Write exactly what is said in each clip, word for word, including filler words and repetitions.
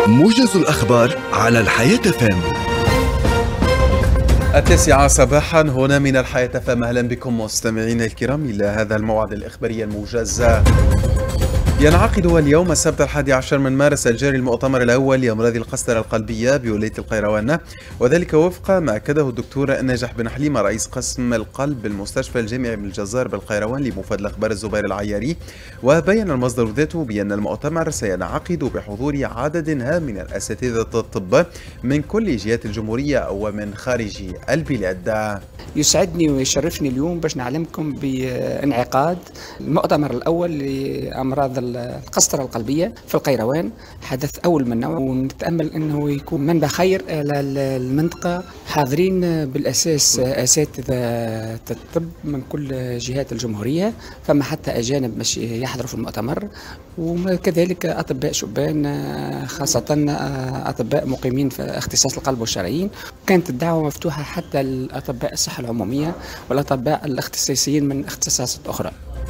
موجز الأخبار على الحياة فام. التاسعة صباحا هنا من الحياة فام. أهلا بكم مستمعينا الكرام إلى هذا الموعد الإخباري الموجز. ينعقد اليوم السبت الحادي عشر من مارس الجاري المؤتمر الأول لأمراض القسطرة القلبية بولاية القيروان، وذلك وفق ما أكده الدكتور ناجح بن حليمة رئيس قسم القلب بالمستشفى الجامعي بن الجزار بالقيروان لمفاد الأخبار الزبير العياري. وبين المصدر ذاته بأن المؤتمر سينعقد بحضور عدد هام من الأساتذة الطب من كل جهات الجمهورية ومن خارج البلاد. يسعدني ويشرفني اليوم باش نعلمكم بانعقاد المؤتمر الأول لأمراض القسطرة القلبية في القيروان، حدث أول من نوعه، ونتأمل أنه يكون منبع خير للمنطقة. حاضرين بالأساس أساتذة الطب من كل جهات الجمهورية، فما حتى أجانب مش يحضروا في المؤتمر، وكذلك أطباء شبان خاصة أطباء مقيمين في اختصاص القلب والشرايين. كانت الدعوة مفتوحة حتى الأطباء الصحة العمومية والأطباء الاختصاصيين من اختصاصات أخرى.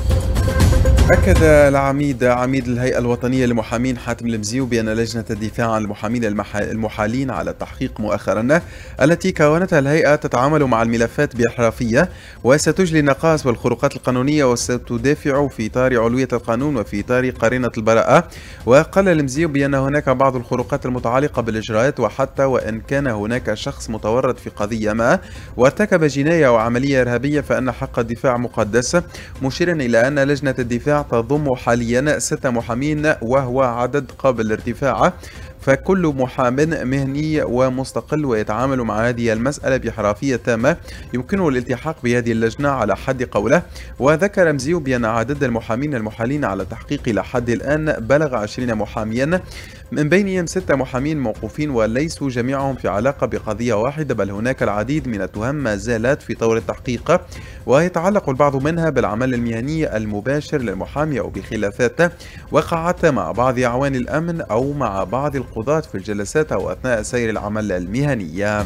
أكد العميد عميد الهيئة الوطنية للمحامين حاتم المزيو بأن لجنة الدفاع عن المحامين المحالين على التحقيق مؤخرا التي كونتها الهيئة تتعامل مع الملفات بإحرافية، وستجلي النقائص والخروقات القانونية وستدافع في إطار علوية القانون وفي إطار قرينة البراءة. وقال المزيو بأن هناك بعض الخروقات المتعلقة بالإجراءات، وحتى وإن كان هناك شخص متورط في قضية ما وارتكب جناية أو عملية إرهابية فإن حق الدفاع مقدس، مشيرا إلى أن لجنة الدفاع تضم حاليا ستة محامين وهو عدد قابل للارتفاع، فكل محام مهني ومستقل ويتعامل مع هذه المسألة بحرفية تامة يمكنه الالتحاق بهذه اللجنة على حد قوله. وذكر مزيو بأن عدد المحامين المحالين على التحقيق إلى حد الآن بلغ عشرين محاميا، من بينهم ستة محامين موقوفين وليسوا جميعهم في علاقة بقضية واحدة، بل هناك العديد من التهم ما زالت في طور التحقيق، ويتعلق البعض منها بالعمل المهني المباشر للمحامي أو بخلافات وقعت مع بعض أعوان الأمن أو مع بعض القضاة في الجلسات أو أثناء سير العمل المهني.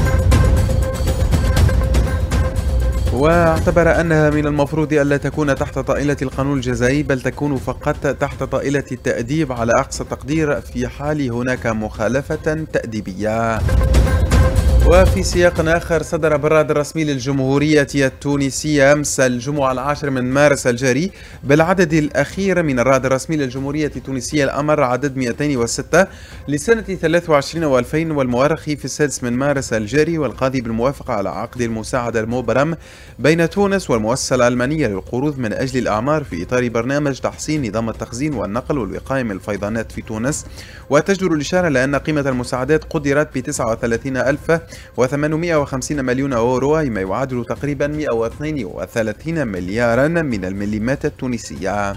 واعتبر أنها من المفروض ألا تكون تحت طائلة القانون الجزائي، بل تكون فقط تحت طائلة التأديب على أقصى تقدير في حال هناك مخالفة تأديبية. وفي سياق آخر، صدر براد رسمي للجمهورية التونسية أمس الجمعة العاشر من مارس الجاري بالعدد الأخير من الرائد الرسمي للجمهورية التونسية الأمر عدد مئتين وستة لسنة ثلاثة وعشرين وألفين، والمؤرخ في السادس من مارس الجاري، والقاضي بالموافقة على عقد المساعدة المبرم بين تونس والمؤسسة الألمانية للقروض من أجل الأعمار في إطار برنامج تحسين نظام التخزين والنقل والوقاية من الفيضانات في تونس. وتجدر الإشارة لأن قيمة المساعدات قدرت ب تسعة وثلاثين ألف وثمانمائة وخمسين مليون أورو، ما يعادل تقريبا مئة واثنين وثلاثين مليارا من المليمات التونسية.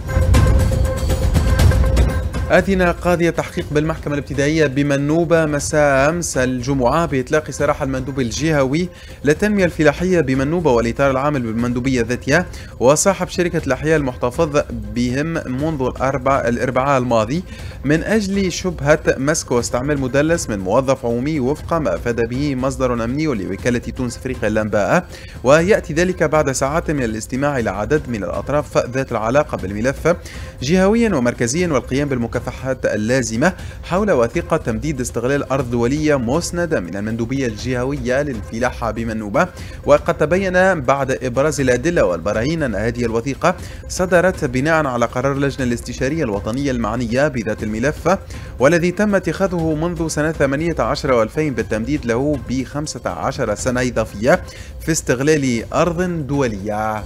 أذن قاضي التحقيق بالمحكمة الابتدائية بمنوبة مساء أمس الجمعة بإطلاق سراح المندوب الجهوي للتنمية الفلاحية بمنوبة والإطار العامل بالمندوبية ذاتها وصاحب شركة الأحياء المحتفظ بهم منذ الأربع الأربعاء الماضي من أجل شبهة مسك واستعمال مدلس من موظف عمومي وفق ما أفاد به مصدر أمني لوكالة تونس أفريقيا الأنباء. ويأتي ذلك بعد ساعات من الاستماع إلى عدد من الأطراف ذات العلاقة بالملف جهويا ومركزيا والقيام بالمكافحة المكافحات اللازمة حول وثيقة تمديد استغلال أرض دولية مسندة من المندوبية الجهوية للفلاحة بمنوبة. وقد تبين بعد إبراز الأدلة والبراهين أن هذه الوثيقة صدرت بناء على قرار اللجنة الاستشارية الوطنية المعنية بذات الملف، والذي تم اتخاذه منذ سنة ثمانية عشر وألفين بالتمديد له ب خمسة عشر سنة إضافية في استغلال أرض دولية.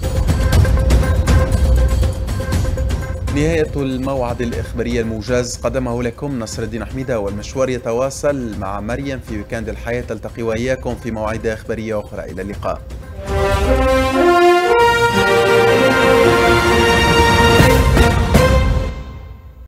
نهاية الموعد الإخباري الموجز قدمه لكم نصر الدين حميدة، والمشوار يتواصل مع مريم في ويكاند الحياة. تلتقي وإياكم في مواعيد إخبارية أخرى، إلى اللقاء.